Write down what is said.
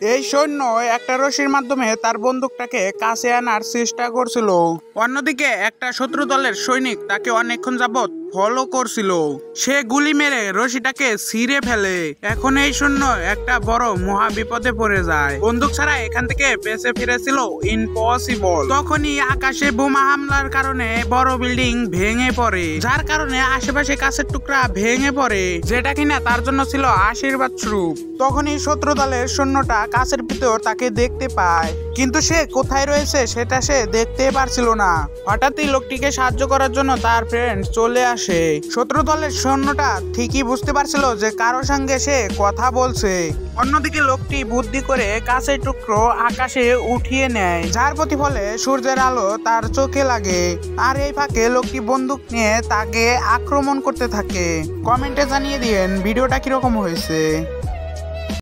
এই সৈন্য একটা রশির মাধ্যমে তার বন্দুকটাকে কাছে আনার চেষ্টা করছিল। অন্যদিকে একটা শত্রু দলের সৈনিক তাকে অনেকক্ষণ যাবৎ ফলো করছিল। সে গুলি মেরে রশিটাকে ছিঁড়ে ফেলে। এখন এই সৈন্য একটা বড় মহা বিপদে পড়ে যায়। বন্দুক ছাড়া এখান থেকে বেঁচে ফিরেছিল ইম্পসিবল। তখনই আকাশে বোমা হামলার কারণে বড় বিল্ডিং ভেঙে পড়ে, যার কারণে আশেপাশে কাছের টুকরা ভেঙে পড়ে, যেটা কিনা তার জন্য ছিল আশীর্বাদ স্বরূপ। তখনই শত্রু দলের সৈন্যটা কাছের ভিতর তাকে দেখতে পায়, কিন্তু সে কোথায় রয়েছে সেটা সে দেখতে পারছিল না। হঠাৎই লোকটিকে সাহায্য করার জন্য তার ফ্রেন্ড চলে আসে। শত্রু দলের সৈন্যটা ঠিকই বুঝতে পারছিল যে কারোর সঙ্গে সে কথা বলছে। অন্যদিকে লোকটি বুদ্ধি করে কাছের টুকরো আকাশে উঠিয়ে নেয়, যার প্রতিফলে সূর্যের আলো তার চোখে লাগে। আর এই ফাঁকে লোকটি বন্দুক নিয়ে তাকে আক্রমণ করতে থাকে। কমেন্টে জানিয়ে দিয়েন ভিডিওটা কিরকম হয়েছে।